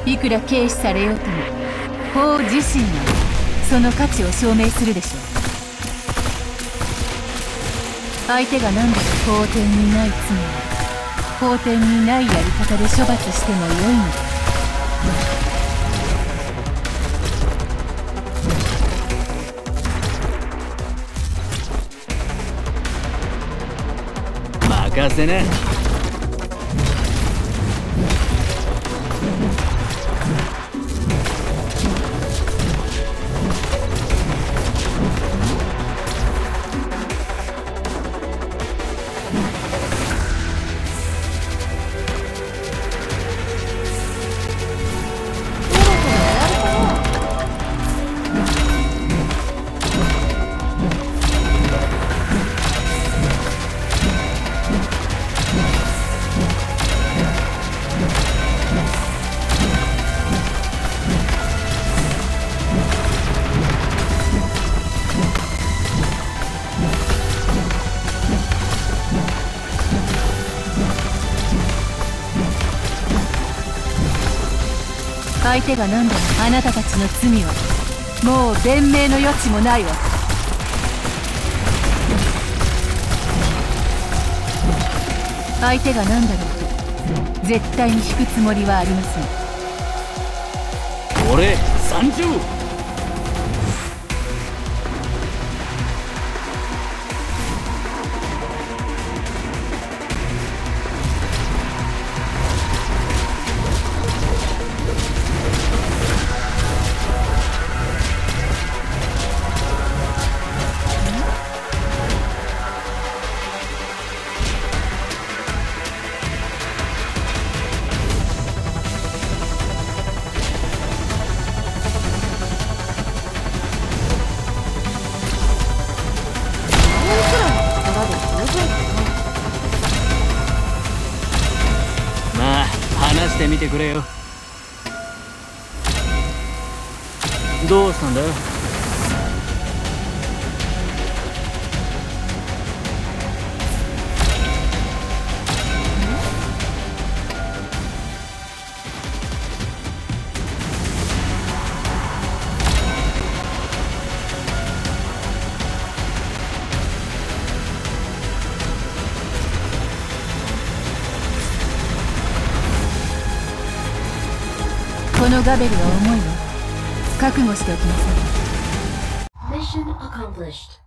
いくら軽視されようとも法自身がその価値を証明するでしょう。相手が何だと法廷にない罪は法廷にないやり方で処罰してもよいのです。 任せな。 相手が何だろう、あなたたちの罪はもう弁明の余地もないわ。相手が何だろうと絶対に引くつもりはありません。 俺30。まあ話してみてくれよ。どうしたんだ？ このガベルは重いわ。覚悟しておきなさい。 Mission accomplished.